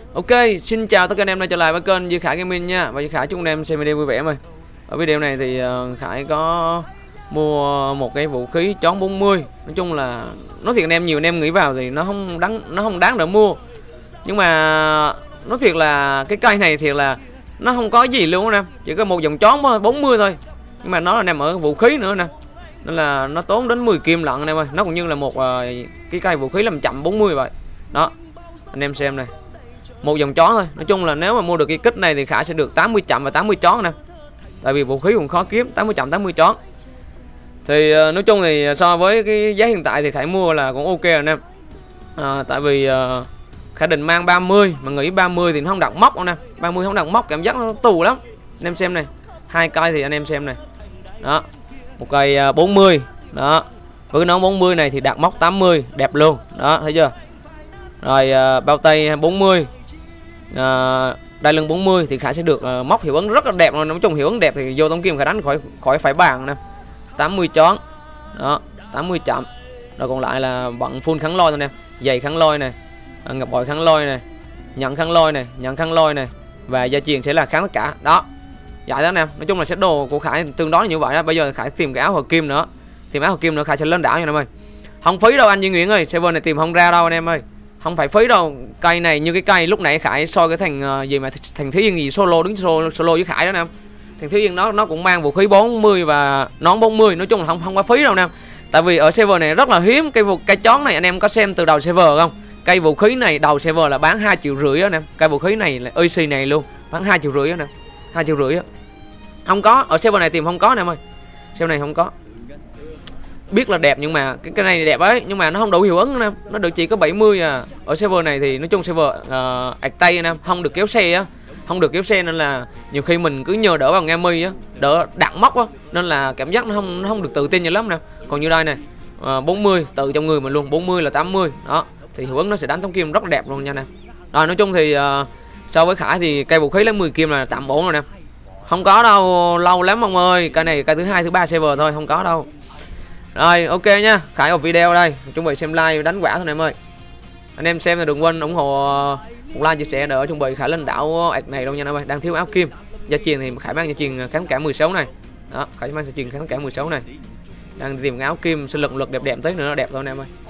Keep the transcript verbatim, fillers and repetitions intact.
Ok, xin chào tất cả anh em đã trở lại với kênh Duy Khải Gaming nha. Và Duy Khải chúc anh em xem video vui vẻ em ơi. Ở video này thì uh, Khải có mua một cái vũ khí chón bốn mươi. Nói chung là nói thiệt anh em, nhiều anh em nghĩ vào thì nó không đáng nó không đáng để mua. Nhưng mà nói thiệt là cái cây này thiệt là nó không có gì luôn anh em, chỉ có một dòng chón bốn mươi thôi. Nhưng mà nó là nằm ở vũ khí nữa nè. Nên là nó tốn đến mười kim lận anh em ơi. Nó cũng như là một uh, cái cây vũ khí làm chậm bốn mươi vậy. Đó. Anh em xem này. Một dòng chón thôi. Nói chung là nếu mà mua được cái kit này thì Khải sẽ được tám mươi chậm và tám mươi chón nè. Tại vì vũ khí cũng khó kiếm, tám mươi chậm tám mươi chón. Thì uh, nói chung thì so với cái giá hiện tại thì Khải mua là cũng ok rồi anh em. À, tại vì uh, Khải định mang ba mươi mà nghĩ ba mươi thì nó không đặt móc đâu nè. ba mươi không đặt móc cảm giác nó tù lắm. Anh em xem này. Hai cây thì anh em xem này. Đó. Một cây uh, bốn mươi. Đó. Với cái nón bốn mươi này thì đặt móc tám mươi, đẹp luôn. Đó, thấy chưa? Rồi uh, bao tay bốn mươi. Uh, đai lưng bốn mươi thì Khải sẽ được uh, móc hiệu ứng rất là đẹp luôn. Nói chung hiệu ứng đẹp thì vô tống kim Khải đánh khỏi khỏi phải bàn nè. tám mươi chón. Đó, tám mươi chậm. Rồi còn lại là bận full kháng lôi thôi nè. Giày kháng lôi này, uh, ngọc bội kháng lôi này, nhận kháng lôi này, nhận kháng lôi này và gia truyền sẽ là kháng tất cả. Đó. Vậy đó anh em. Nói chung là set đồ của Khải tương đối như vậy đó. Bây giờ Khải tìm cái áo hợp kim nữa. Tìm áo hợp kim nữa Khải sẽ lên đảo nha anh em ơi. Không phí đâu anh Duy Nguyễn ơi, server này tìm không ra đâu anh em ơi. Không phải phí đâu. Cây này như cái cây lúc nãy Khải soi cái thằng uh, gì mà thằng Thiếu Yên gì solo đứng solo, solo với Khải đó nè. Thằng Thiếu Yên nó nó cũng mang vũ khí bốn mươi và nón bốn mươi, nói chung là không không có phí đâu nè. Tại vì ở server này rất là hiếm cây cây chón này, anh em có xem từ đầu server không? Cây vũ khí này đầu server là bán hai triệu rưỡi đó nè. Cây vũ khí này là e xê này luôn, bán hai triệu rưỡi đó nè. hai triệu rưỡi á. Không có, ở server này tìm không có anh em ơi. Server này không có. Biết là đẹp nhưng mà cái cái này đẹp ấy, nhưng mà nó không đủ hiệu ứng nè, nó được chỉ có bảy mươi à. Ở server này thì nói chung server uh, ạch tay nè, không được kéo xe á, không được kéo xe nên là nhiều khi mình cứ nhờ đỡ bằng nghe mi á, đỡ đặt móc á, nên là cảm giác nó không nó không được tự tin như lắm nè. Còn như đây này, uh, bốn mươi tự trong người mình luôn, bốn mươi là tám mươi đó, thì hiệu ứng nó sẽ đánh tống kim rất là đẹp luôn nha nè. Rồi nói chung thì uh, so với Khải thì cây vũ khí lấy mười kim là tạm ổn rồi nè. Không có đâu, lâu lắm ông ơi, cây này cây thứ hai thứ ba server thôi, không có đâu. Rồi ok nha, Khải một video đây, chuẩn bị xem like đánh quả thôi em ơi. Anh em xem là đừng quên ủng hộ một like chia sẻ đỡ chuẩn bị Khải lên đảo ạc này đâu nha em ơi. Đang thiếu áo kim. Gia truyền thì Khải mang gia truyền kháng cả mười sáu này. Đó, Khải mang gia truyền kháng cả mười sáu này. Đang tìm áo kim sinh lực lực đẹp đẹp tới nữa, nó đẹp thôi em ơi.